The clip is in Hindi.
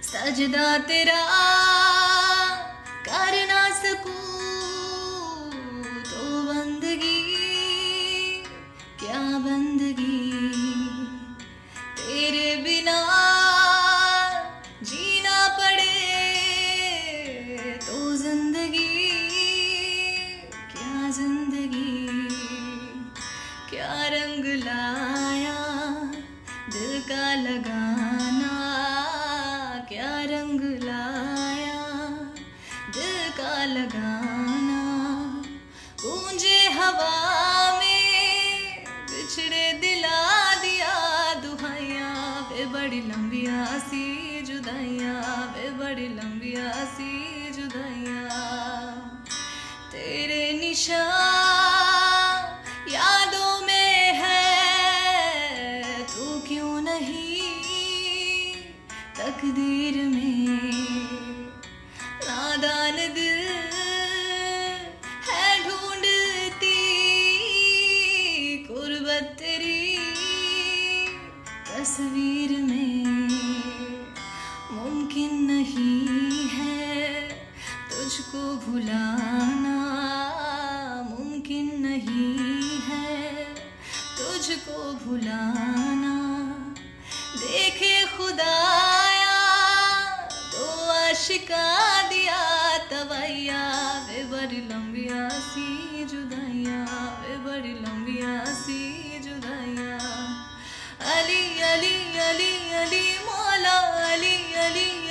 सजदा तेरा कर ना सकूं तो बंदगी, क्या बंदगी तेरे बिना जीना पड़े तो जिंदगी, क्या जिंदगी। क्या रंग लाया दिल का लगाना, क्या रंग लाया दिल का लगाना। गूंजे हवा में बिछड़े दिला दिया दुहाइयाँ, वे बड़ी लंबिया सी जुदाइयाँ, वे बड़ी लंबिया सी जुदाइयाँ। तेरे निशान यादों में है, तू क्यों नहीं तकदीर में। नादान दिल है ढूंढती कुर्बत तेरी तस्वीर में। मुमकिन नहीं है तुझको भुलाना, मुमकिन नहीं है तुझको भुलाना। देखे खुदाया तो आशिका दिया तवैया, वे बड़ी लंबिया सी जुदाइयाँ, वे बड़ी लंबिया सी जुदाइयाँ। अली अली अली अली मौला अली अली